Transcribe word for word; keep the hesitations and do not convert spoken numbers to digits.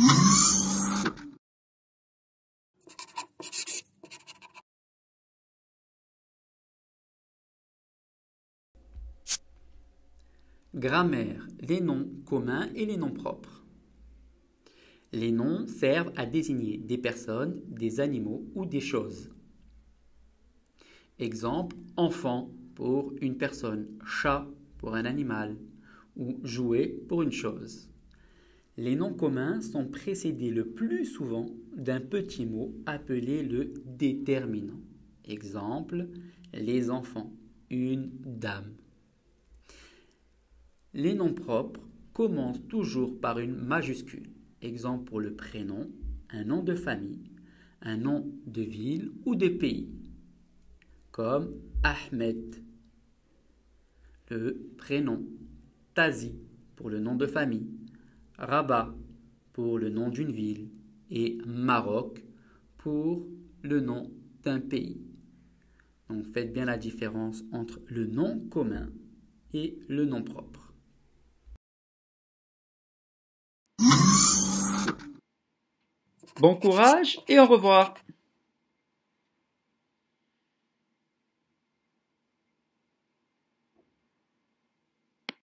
Grammaire, les noms communs et les noms propres. Les noms servent à désigner des personnes, des animaux ou des choses. Exemple, enfant pour une personne, chat pour un animal ou jouet pour une chose. Les noms communs sont précédés le plus souvent d'un petit mot appelé le déterminant. Exemple, les enfants, une dame. Les noms propres commencent toujours par une majuscule. Exemple pour le prénom, un nom de famille, un nom de ville ou de pays. Comme Ahmed. Le prénom, Tazi pour le nom de famille, Rabat pour le nom d'une ville et Maroc pour le nom d'un pays. Donc faites bien la différence entre le nom commun et le nom propre. Bon courage et au revoir!